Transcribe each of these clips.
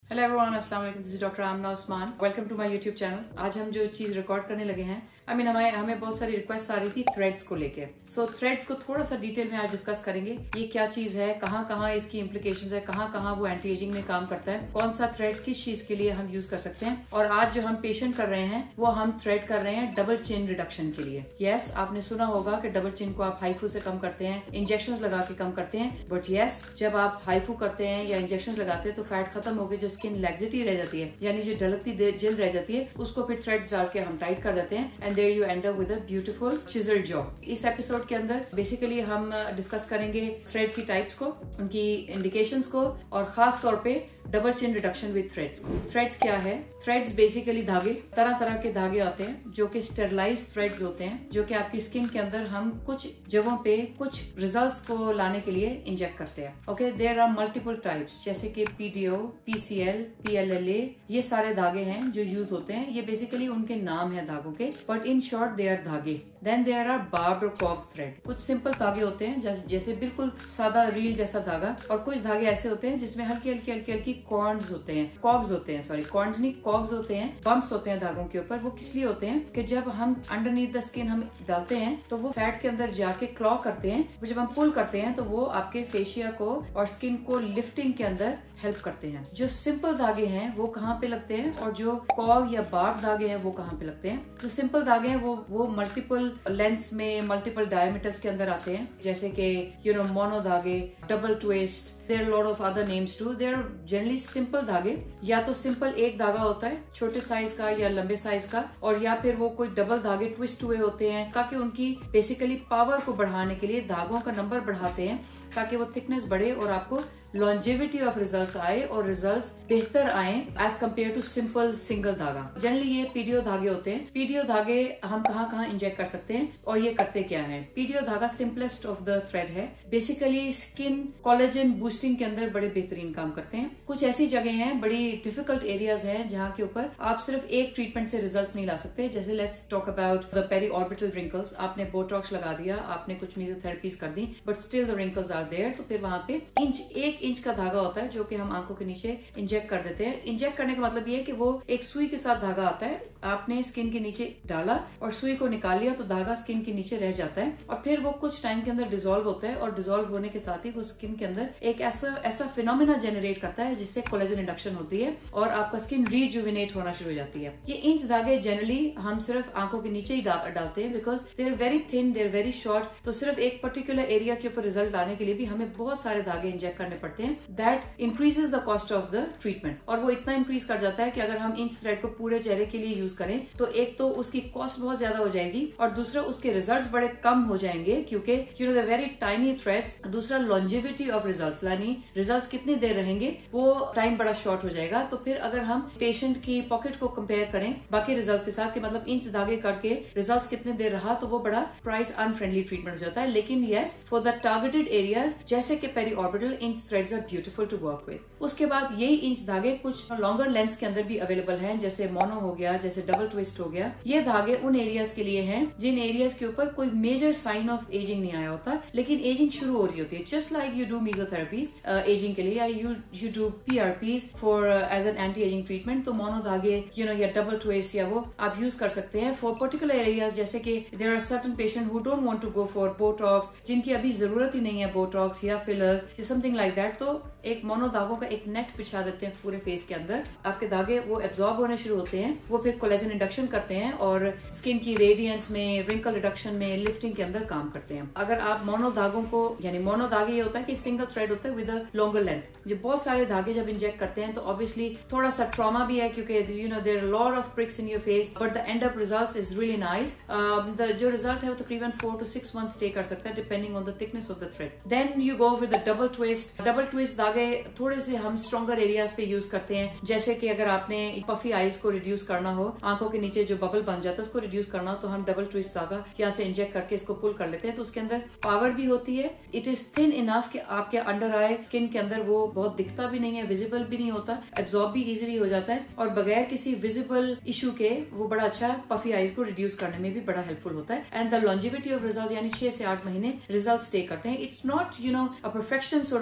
Hello everyone, अस्सलाम वालेकुम। This is doctor Amna Usman. Welcome to my YouTube channel. आज हम जो चीज रिकॉर्ड करने लगे हैं, हमें बहुत सारी रिक्वेस्ट आ रही थी थ्रेड्स को लेके। सो थ्रेड्स को थोड़ा सा डिटेल में आज डिस्कस करेंगे। ये क्या चीज है, कहाँ कहाँ इसकी इम्प्लीकेशंस है, कहाँ कहाँ वो एंटी एजिंग में काम करता है, कौन सा थ्रेड किस चीज के लिए हम यूज कर सकते हैं। और आज जो हम पेशेंट कर रहे हैं वो हम थ्रेड कर रहे हैं डबल चिन रिडक्शन के लिए। यस, आपने सुना होगा कि डबल चिन को आप हाइफू से कम करते हैं, इंजेक्शन लगा के कम करते हैं। बट यस, जब आप हाइफू करते हैं या इंजेक्शन लगाते हैं तो फैट खत्म हो गए, जो स्किन लैक्सिटी रह जाती है, यानी जो ढलकती जल्द रह जाती है, उसको फिर थ्रेड्स डाल के हम टाइट कर देते हैं and there you end up with beautiful chisel jaw. इस एपिसोड के अंदर बेसिकली हम डिस्कस करेंगे थ्रेड की टाइप्स को, उनकी इंडिकेशंस को, और खास तौर पे double chin reduction with threads को। थ्रेड्स क्या है? थ्रेड्स बेसिकली धागे, तरह तरह के धागे आते हैं जो कि स्टेरलाइज थ्रेड्स होते हैं, जो कि आपकी स्किन के अंदर हम कुछ जगहों पे कुछ रिजल्ट्स को लाने के लिए इंजेक्ट करते हैं। Okay, there are multiple types, जैसे कि पीडीओ, पीसीएल, पीएलएलए, ये सारे धागे हैं जो यूज होते हैं। ये बेसिकली उनके नाम है धागों के, but in short they are धागे। देन देयर आर बार्ब्ड और कॉर्क थ्रेड। कुछ सिंपल धागे होते हैं जैसे बिल्कुल सादा रील जैसा धागा, और कुछ धागे ऐसे होते हैं जिसमें हल्की हल्की हल्की हल्की कॉर्न्स होते हैं, कॉग्स होते हैं, सॉरी कॉर्न्स नहीं, कॉग्स होते हैं, बम्प्स होते हैं धागों के ऊपर। वो किस लिए होते हैं कि जब हम अंडरनीथ द स्किन हम डालते हैं तो वो फैट के अंदर जाके क्लॉ करते हैं, जब हम पुल करते हैं तो वो आपके फेशिया को और स्किन को लिफ्टिंग के अंदर हेल्प करते हैं। जो सिंपल धागे हैं वो कहाँ पे लगते हैं, और जो कॉग या बार्ब धागे हैं वो कहाँ पे लगते हैं? जो सिंपल धागे हैं वो मल्टीपल लेंथ में, मल्टीपल डायमीटर्स के अंदर आते हैं, जैसे कि मोनो धागे, double twist, there lot of other names too. There generally simple धागे, या तो सिंपल एक धागा होता है छोटे साइज का या लंबे साइज का, और या फिर वो कोई डबल धागे ट्विस्ट हुए होते हैं, ताकि उनकी बेसिकली पावर को बढ़ाने के लिए धागों का नंबर बढ़ाते हैं, ताकि वो थिकनेस बढ़े और आपको लॉन्जेविटी ऑफ रिजल्ट्स आए और रिजल्ट्स बेहतर आए as compared to simple single धागा। जनरली ये पीडीओ धागे होते हैं। पीडीओ धागे हम कहाँ कहाँ इंजेक्ट कर सकते हैं और ये करते क्या है? पीडीओ धागा सिंपलेस्ट ऑफ द थ्रेड है। बेसिकली स्किन कोलेजन बूस्टिंग के अंदर बड़े बेहतरीन काम करते हैं। कुछ ऐसी जगह हैं, बड़ी डिफिकल्ट एरियाज हैं, जहाँ के ऊपर आप सिर्फ एक ट्रीटमेंट से रिजल्ट नहीं ला सकते। जैसे let's talk about the periorbital wrinkles. आपने बोटॉक्स लगा दिया, आपने कुछ मेसोथेरेपीज कर दी, but still the wrinkles are there, तो फिर वहां पे एक इंच का धागा होता है जो कि हम आंखों के नीचे इंजेक्ट कर देते हैं। इंजेक्ट करने का मतलब ये है कि वो एक सुई के साथ धागा आता है, आपने स्किन के नीचे डाला और सुई को निकाल लिया तो धागा स्किन के नीचे रह जाता है, और फिर वो कुछ टाइम के अंदर डिसॉल्व होता है, और डिसॉल्व होने के साथ ही वो स्किन के अंदर एक ऐसा फिनोमेना जनरेट करता है जिससे कोलेजन इंडक्शन होती है और आपका स्किन रिजुविनेट होना शुरू हो जाती है। ये इंच धागे जनरली हम सिर्फ आंखों के नीचे ही डालते हैं, because they are very thin, they are very short. तो सिर्फ एक पर्टिकुलर एरिया के ऊपर रिजल्ट लाने के लिए भी हमें बहुत सारे धागे इंजेक्ट करने पड़ते हैं। That increases the cost of the treatment, और वो इतना इंक्रीज कर जाता है कि अगर हम इंच थ्रेड को पूरे चेहरे के लिए यूज करें तो एक तो उसकी कॉस्ट बहुत ज्यादा हो जाएगी, और दूसरा उसके रिजल्ट्स बड़े कम हो जाएंगे, क्योंकि द वेरी टाइनी थ्रेड्स। दूसरा लॉन्जेविटी ऑफ रिजल्ट्स, यानी रिजल्ट्स कितनी देर रहेंगे वो टाइम बड़ा शॉर्ट हो जाएगा। तो फिर अगर हम पेशेंट की पॉकेट को कंपेयर करें बाकी रिजल्ट्स के साथ, कि मतलब इंच धागे करके रिजल्ट्स कितने देर रहा, तो वो बड़ा प्राइस अनफ्रेंडली ट्रीटमेंट हो जाता है। लेकिन yes, for the targeted areas जैसे कि periorbital, inch threads are beautiful to work with. उसके बाद यही इंच धागे कुछ लॉन्गर लेंथ के अंदर भी अवेलेबल हैं, जैसे मोनो हो गया, जैसे डबल ट्विस्ट हो गया। ये धागे उन एरियाज के लिए हैं जिन एरियाज के ऊपर कोई मेजर साइन ऑफ एजिंग नहीं आया होता, लेकिन एजिंग शुरू हो रही होती है। Just like you do mesotherapies ageing के लिए, या you do PRPs for as an anti ageing treatment, तो मोनो धागे या डबल ट्विस्ट या वो आप यूज कर सकते हैं फॉर पर्टिकुलर एरियाज। जैसे कि there are certain patient who don't want to go for Botox, जिनकी अभी जरूरत ही नहीं है बोटॉक्स या फिलर्स या समथिंग लाइक दैट, तो एक मोनो धागों का एक नेट बिछा देते हैं पूरे फेस के अंदर। आपके धागे वो एब्जॉर्ब होने शुरू होते हैं, वो फिर कोलेजन इंडक्शन करते हैं और स्किन की रेडियंस में, रिंकल रिडक्शन में, लिफ्टिंग के अंदर काम करते हैं। अगर आप मोनो धागों को, यानी मोनो धागे ये होता है कि सिंगल थ्रेड होता है विद अ लॉन्गर लेंथ। जो बहुत सारे धागे जब इंजेक्ट करते हैं तो ऑब्वियसली थोड़ा सा ट्रॉमा भी है, क्योंकि there are lot of pricks in your face, but the end up results is really nice. जो रिजल्ट है वो तकरीबन 4 to 6 मंथ स्टे कर सकता है, depending on the thickness of the thread. Then you go with the double twist. Double twist धागे थोड़े से हम स्ट्रॉन्गर एरियाज पे यूज करते हैं, जैसे कि अगर आपने पफी आईज को रिड्यूस करना हो, आंखों के नीचे जो बबल बन जाता है उसको रिड्यूस करना हो, तो हम डबल ट्विस्ट धागा यहाँ से इंजेक्ट करके इसको पुल कर लेते हैं। तो उसके अंदर पावर भी होती है, इट इज थिन इनफ कि आपके अंडर आई स्किन के अंदर वो बहुत दिखता भी नहीं है, विजिबल भी नहीं होता, एब्जॉर्ब भी इजीली हो जाता है, और बगैर किसी विजिबल इशू के वो बड़ा अच्छा पफी आईज को रिड्यूस करने में भी बड़ा हेल्पफुल होता है। And the longevity of result, यानी 6 से 8 महीने रिजल्ट स्टे करते हैं। It's not a perfection sort of result,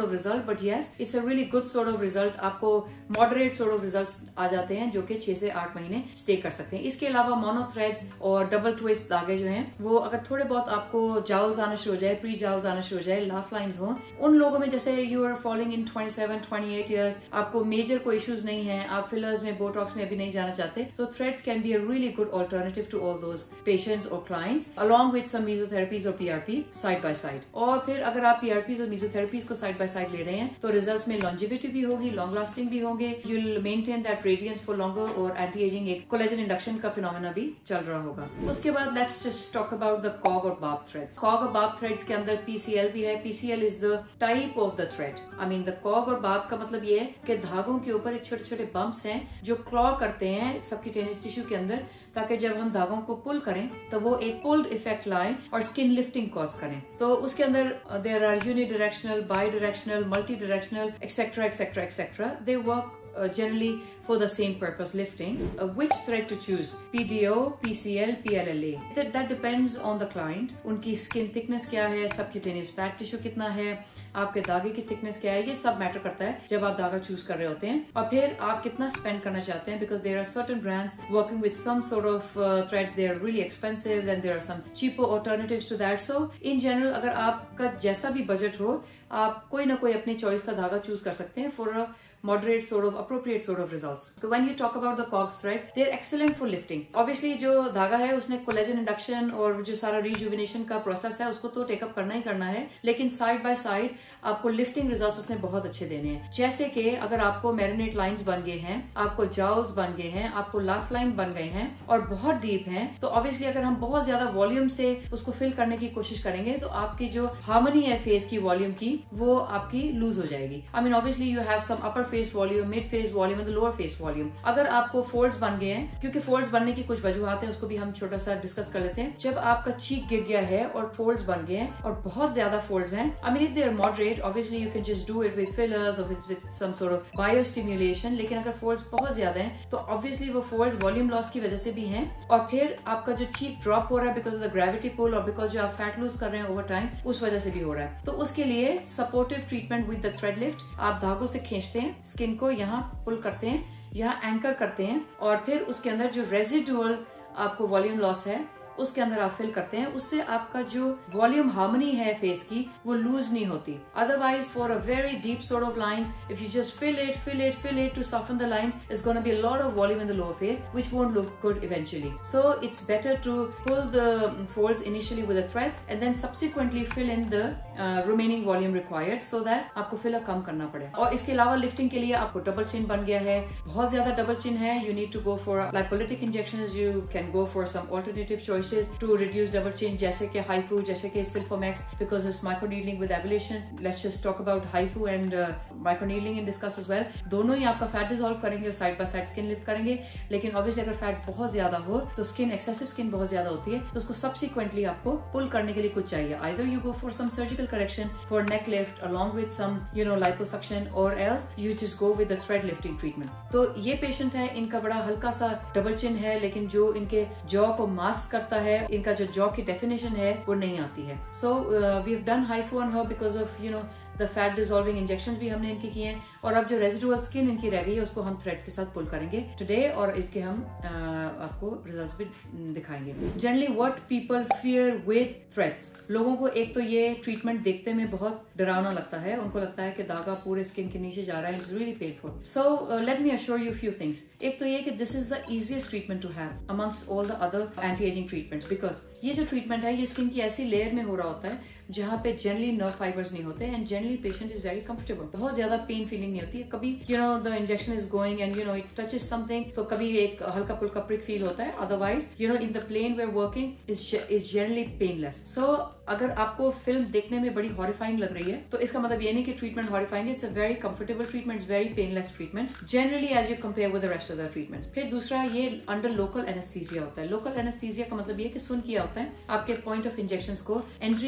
but yes it's a really good sort of result. आपको मॉडरेट सॉर्ट ऑफ रिजल्ट्स आ जाते हैं जो कि 6 से 8 महीने स्टे कर सकते हैं। इसके अलावा मोनो थ्रेड्स और डबल ट्विस्ट धागे जो हैं वो अगर थोड़े बहुत आपको जाउल्स आना शुरू हो जाए, प्री जाउल्स आना शुरू हो जाए, लाफ लाइंस हो, उन लोगों में जैसे you are following in 27-28 years, आपको मेजर कोई इश्यूज नहीं है, आप फिलर्स में बोटॉक्स में अभी नहीं जाना चाहते, तो threads can be a really good alternative to all those patients और clients along with some mesotherapies और पीआरपी साइड बाय साइड। और फिर अगर आप पीआरपीज और मेसोथेरेपीज को साइड बाय साइड ले रहे हैं तो रिजल्ट्स में लॉन्जिविटी भी होगी, लॉन्ग लास्टिंग भी होंगे, you will maintain that radiance for longer, और एंटी एजिंग एक कोलेजन इंडक्शन का फिनोमेना भी चल रहा होगा। उसके बाद let's just talk about the cog और बार्ब थ्रेड्स। कॉग और बार्ब थ्रेड्स के अंदर पीसीएल भी है। PCL is the type of the thread. I mean the cog और बार्ब का मतलब ये है कि धागों के ऊपर एक छोटे छोटे बम्प्स हैं जो क्लॉ करते हैं सबक्यूटेनियस टिश्यू के अंदर, ताकि जब हम धागों को पुल करें तो वो एक पुल्ड इफेक्ट लाएं और स्किन लिफ्टिंग कॉज करें। तो उसके अंदर there are unidirectional, bidirectional, multidirectional etcetera etcetera etcetera. They work generally for the same purpose, lifting. Which thread to choose? PDO, PCL, PLLA. That depends on the client. उनकी skin thickness क्या है, subcutaneous fat tissue कितना है, आपके धागे की thickness क्या है, ये सब मैटर करता है जब आप धागा चूज कर रहे होते हैं। और फिर आप कितना स्पेंड करना चाहते हैं, because there are certain brands working with some sort of threads, they are really expensive, then there are some cheaper alternatives to that. So in general अगर आपका जैसा भी बजट हो, आप कोई ना कोई अपनी चॉइस का धागा चूज कर सकते हैं for a moderate sort of appropriate sort of results. So when you talk about the COGS thread, they're excellent for lifting. Obviously जो धागा है उसने कोलेजन इंडक्शन और जो सारा रिजुविनेशन का प्रोसेस है उसको तो टेकअप करना ही करना है, लेकिन साइड बाय साइड आपको लिफ्टिंग रिजल्ट्स उसने बहुत अच्छे देने हैं। जैसे कि अगर आपको मैरिनेट लाइंस बन गए हैं, आपको जाउल्स बन गए हैं, आपको लाफ लाइन बन गए हैं और बहुत डीप हैं, तो ऑब्वियसली अगर हम बहुत ज्यादा वॉल्यूम से उसको फिल करने की कोशिश करेंगे तो आपकी जो हार्मनी है फेस की वॉल्यूम की वो आपकी लूज हो जाएगी। I mean obviously you have some upper face volume, mid face volume and lower face volume. अगर आपको फोल्ड्स बन गए हैं, क्योंकि फोल्ड्स बनने की कुछ वजूहात है, उसको भी हम छोटा सा डिस्कस कर लेते हैं। जब आपका चीक गिर गया है और फोल्ड्स बन गए हैं और बहुत ज्यादा फोल्ड्स हैं, I mean if they are moderate, obviously you can just do it with fillers और with some sort of biostimulation. लेकिन अगर फोल्ड्स बहुत ज्यादा हैं तो ऑब्वियसली वो फोल्ड्स वॉल्यूम लॉस की वजह से भी हैं, और फिर आपका जो चीक ड्रॉप हो रहा है because of the gravity pull और बिकॉज जो आप फैट लूज कर रहे हैं ओवर टाइम, उस वजह से भी हो रहा है। तो उसके लिए supportive treatment with the thread lift, आप धागों से खींचते हैं, स्किन को यहाँ पुल करते हैं, यहाँ एंकर करते हैं, और फिर उसके अंदर जो रेजिडुअल आपको वॉल्यूम लॉस है उसके अंदर आप फिल करते हैं। उससे आपका जो वॉल्यूम हार्मनी है फेस की वो लूज नहीं होती। Otherwise for a very deep sort of lines, if you just fill it to soften the lines, it's going to be a lot of volume in the lower face which won't look good eventually. So it's better to pull the folds initially with the threads and then subsequently fill in the remaining volume required so that आपको filler कम करना पड़े। और इसके अलावा lifting के लिए आपको डबल चिन बन गया है, बहुत ज्यादा डबल चिन है, you need to go for lipolytic injections, you can go for some alternative choices to reduce double chin, जैसे कि HIFU, जैसे कि Silfomax, because it's microneedling with ablation. Let's just talk about HIFU and microneedling and discuss as well. दोनों ही आपका fat dissolve करेंगे और side by side skin lift करेंगे, लेकिन ऑब्वियसली अगर फैट बहुत ज्यादा हो तो स्किन एक्सेसिव स्किन बहुत ज्यादा होती है, तो उसको सब्सिक्वेंटली आपको पुल करने के लिए कुछ चाहिए। Either you go for some surgical correction for neck lift along with some liposuction, or else you just go with the thread lifting treatment. तो ये पेशेंट है, इनका बड़ा हल्का सा डबल चिन है, लेकिन जो इनके जॉ को मास्क करता है, इनका जो जॉ की डेफिनेशन है वो नहीं आती है। So we have done HIFU on her because of the fat dissolving injection भी हमने इनके किए हैं, और अब जो रेजिडुअल स्किन इनकी रह गई है उसको हम थ्रेड्स के साथ पुल करेंगे टुडे, और इसके हम आपको रिजल्ट्स भी दिखाएंगे। Generally what people fear with threads, लोगों को एक तो ये ट्रीटमेंट देखते में बहुत डरावना लगता है, उनको लगता है कि धागा पूरे स्किन के नीचे जा रहा है, it's really painful. So let me assure you few things. एक तो ये कि this is the easiest treatment to have amongst all the other anti ageing treatments, because ये जो ट्रीटमेंट है ये स्किन की ऐसी लेयर में हो रहा होता है जहाँ पे जनरली नर्व फाइबर्स नहीं होते, and generally patient is very comfortable, बहुत ज्यादा पेन फीलिंग नहीं होती है। कभी the injection is going and it touches something, तो कभी एक हल्का फुल्का प्रिक फील होता है, otherwise in the plain way working is generally painless. So अगर आपको फिल्म देखने में बड़ी हॉरिफाइंग लग रही है तो इसका मतलब ये नहीं कि ट्रीटमेंट हॉरिफाइंग है, it's a very comfortable treatment, it's very painless treatment generally as you compare with the rest of the treatment. फिर दूसरा, ये अंडर लोकल एनेस्थीसिया होता है। लोकल एनेस्थीसिया का मतलब ये कि सुन किया होता है आपके पॉइंट ऑफ इंजेक्शन को, एंट्री को भी और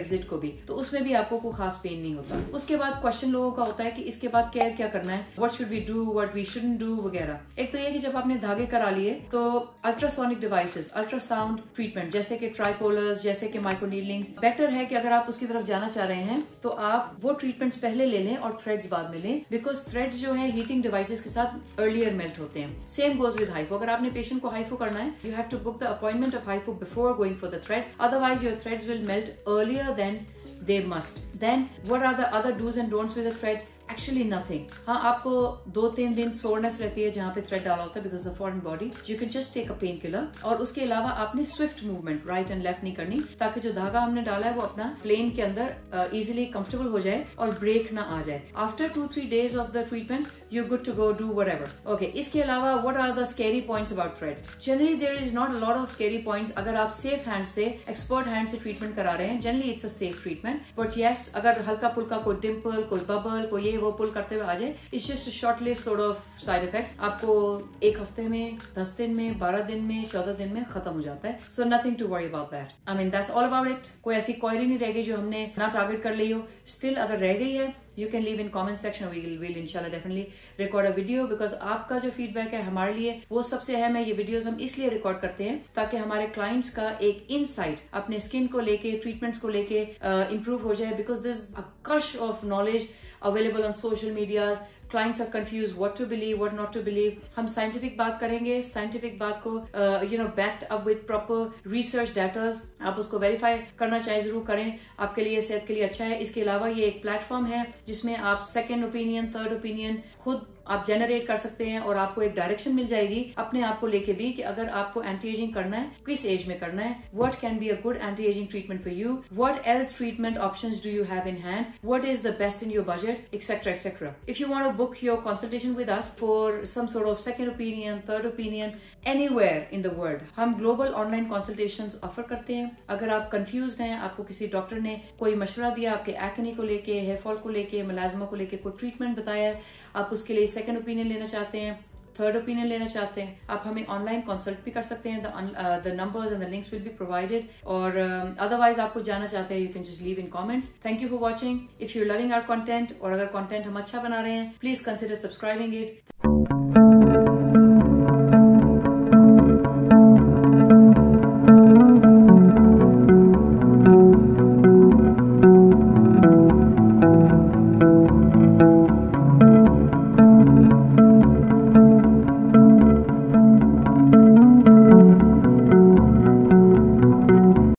एग्जिट को भी, तो उसमें भी आपको कोई खास पेन नहीं होता। उसके बाद क्वेश्चन लोगों का होता है कि इसके बाद केयर क्या करना है, what should we do, what we shouldn't do वगैरह। एक तो ये कि जब आपने धागे करा लिए तो अल्ट्रासोनिक डिवाइसेस, अल्ट्रासाउंड ट्रीटमेंट जैसे कि ट्राइपोलर्स, जैसे कि माइक्रोनीडलिंग्स, बेटर है कि अगर आप उसकी तरफ जाना चाह रहे हैं तो आप वो ट्रीटमेंट्स पहले ले लें और थ्रेड्स बाद में लें, बिकॉज थ्रेड्स जो है हीटिंग डिवाइसेस के साथ अर्लियर मेल्ट होते हैं। Same goes with HIFU. अगर आपने पेशेंट को हाइफो करना है, you have to book the appointment of HIFU before going for the thread, otherwise your threads will melt earlier than they must. Then what are the other do's and don'ts with the threads? Actually nothing. हाँ, आपको 2-3 दिन soreness रहती है जहाँ पे thread डाला होता है because of foreign body, you can just take a painkiller. और उसके अलावा आपने swift movement right and left नहीं करनी, ताकि जो धागा हमने डाला है वो अपना प्लेन के अंदर इजिली कंफर्टेबल हो जाए और ब्रेक ना आ जाए। After 2-3 days of the treatment you good to go, do whatever. Okay, इसके अलावा what are the scary points about threads? Generally there is not a lot of scary points. अगर आप सेफ हैंड से, expert hand से treatment करा रहे हैं, generally it's a safe treatment. But yes, अगर हल्का फुल्का कोई डिम्पल, कोई बबल, कोई ये वो पुल करते हुए आ जाए, it's just short live sort of side effect. आपको 1 हफ्ते में, 10 दिन में, 12 दिन में, 14 दिन में खत्म हो जाता है। So nothing to worry about that. I mean that's all about it. कोई ऐसी क्वेरी नहीं रह गई जो हमने ना टारगेट कर ली हो। स्टिल अगर रह गई है, you can leave in comment section. we'll inshallah definitely record a video, because आपका जो फीडबैक है हमारे लिए वो सबसे अहम है। ये वीडियोस हम इसलिए रिकॉर्ड करते हैं ताकि हमारे क्लाइंट्स का एक इनसाइट अपने स्किन को लेके, ट्रीटमेंट्स को लेके इम्प्रूव हो जाए, because this a crush of knowledge available on social media. Clients are confuse what to believe, what not to believe. हम साइंटिफिक बात करेंगे, साइंटिफिक बात को backed up with proper research datas. आप उसको वेरीफाई करना चाहे जरूर करें, आपके लिए, सेहत के लिए अच्छा है। इसके अलावा ये एक प्लेटफॉर्म है जिसमें आप सेकेंड ओपिनियन, थर्ड ओपिनियन खुद आप जनरेट कर सकते हैं, और आपको एक डायरेक्शन मिल जाएगी अपने आप को लेके भी कि अगर आपको एंटी एजिंग करना है, किस एज में करना है, what can be a good anti ageing treatment for you, what else treatment options do you have in hand, what is the best in your budget, etcetera etcetera. If you want to book your consultation with us for some sort of second opinion, third opinion, anywhere in the world, हम global online consultations offer करते हैं। अगर आप confuse हैं, आपको किसी doctor ने कोई मशवरा दिया, आपके एक्ने को लेके, हेयर फॉल को लेके, मेलाज्मा को लेके कोई ट्रीटमेंट बताया, आप उसके लिए सेकंड ओपिनियन लेना चाहते हैं, थर्ड ओपिनियन लेना चाहते हैं, आप हमें ऑनलाइन कंसल्ट भी कर सकते हैं। The numbers and the links will be provided. और अदरवाइज आपको जाना चाहते हैं, you can just leave in comments. Thank you for watching. If you are loving our content, और अगर कंटेंट हम अच्छा बना रहे हैं, प्लीज कंसिडर सब्सक्राइबिंग इट।